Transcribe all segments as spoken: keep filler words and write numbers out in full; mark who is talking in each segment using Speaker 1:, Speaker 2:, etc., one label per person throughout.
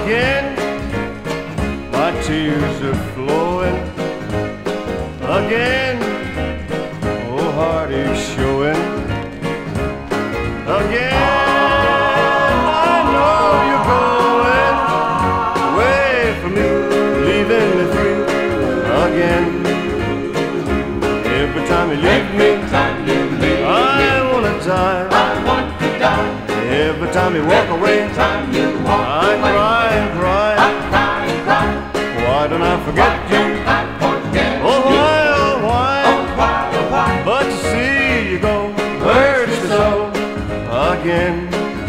Speaker 1: again. My tears are flowing again. Oh, heartache showing again. I know you're going away from me, leaving me through again. Every time you leave me, I wanna die. Every time you walk away, I cry and cry. Why don't I forget you? Oh why, oh why? But to see you go hurts me so again.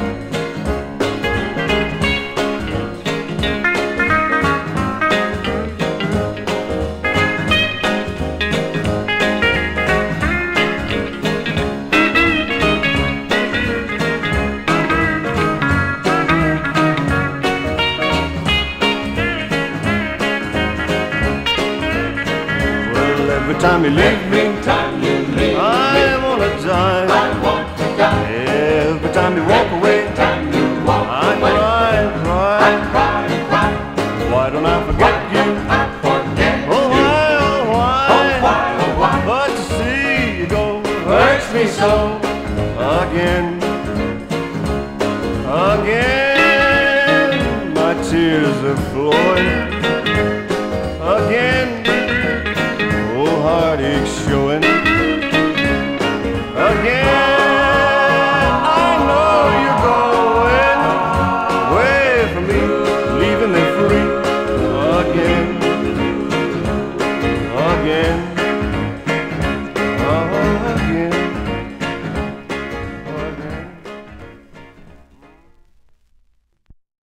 Speaker 1: Every time you leave me, I wanna die. Every time you walk away, I cry and cry. Why don't I forget you? Oh why, oh why? But to see you go hurts me so again. Again, my tears are flowing